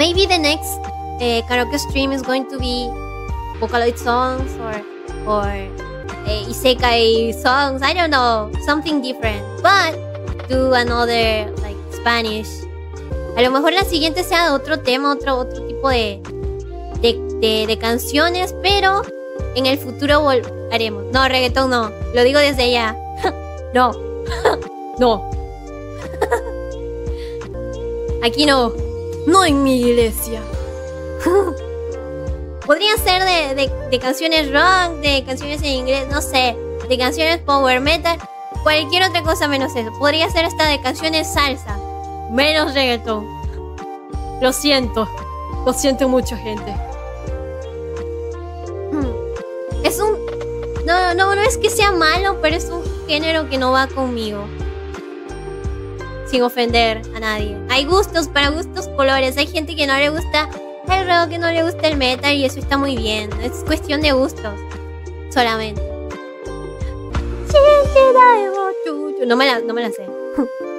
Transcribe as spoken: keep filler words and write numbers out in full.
maybe the next uh, karaoke stream is going to be Vocaloid songs or or uh, isekai songs. I don't know, something different. But do another like Spanish. A lo mejor la siguiente sea de otro tema, otro otro tipo de de, de, de canciones, pero en el futuro haremos. No, reggaetón no. Lo digo desde ya. No. No. Aquí no. No en mi iglesia. Podría ser de, de, de canciones rock, de canciones en inglés, no sé, de canciones power metal, cualquier otra cosa menos eso. Podría ser hasta de canciones salsa, menos reggaetón. Lo siento. Lo siento mucho, gente. Hmm. Es un... No, no, no es que sea malo, pero es un género que no va conmigo. Sin ofender a nadie. Hay gustos, para gustos colores. Hay gente que no le gusta el rock, que no le gusta el metal, y eso está muy bien. Es cuestión de gustos. Solamente. No me la, no me la sé.